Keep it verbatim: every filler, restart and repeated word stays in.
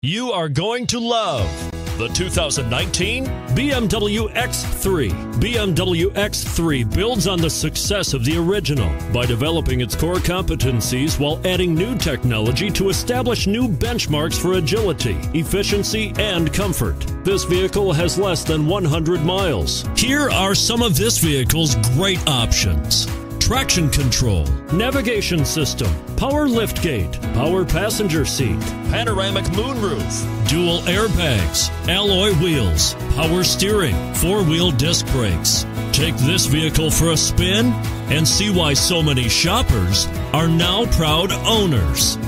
You are going to love the two thousand nineteen B M W X three. B M W X three builds on the success of the original by developing its core competencies while adding new technology to establish new benchmarks for agility, efficiency, and comfort. This vehicle has less than one hundred miles. Here are some of this vehicle's great options: traction control, navigation system, power liftgate, power passenger seat, panoramic moonroof, dual airbags, alloy wheels, power steering, four-wheel disc brakes. Take this vehicle for a spin and see why so many shoppers are now proud owners.